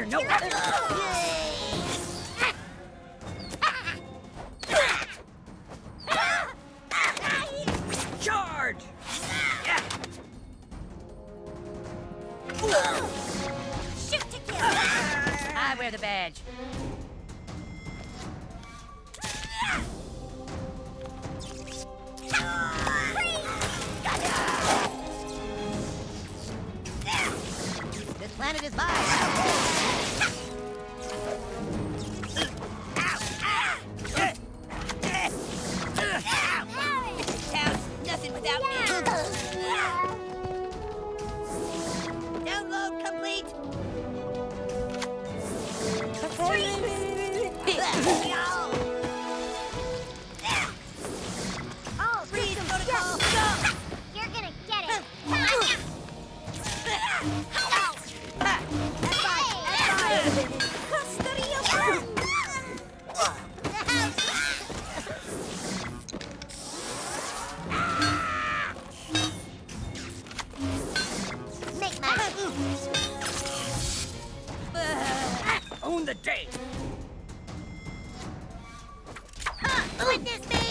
no other. Charge! Yeah. Shoot to kill! I wear the badge. This planet is mine. Nothing without me. Download complete. Oh, Freeze system protocol. go. You're gonna get it. Custody of Make my Own the day. Witness me!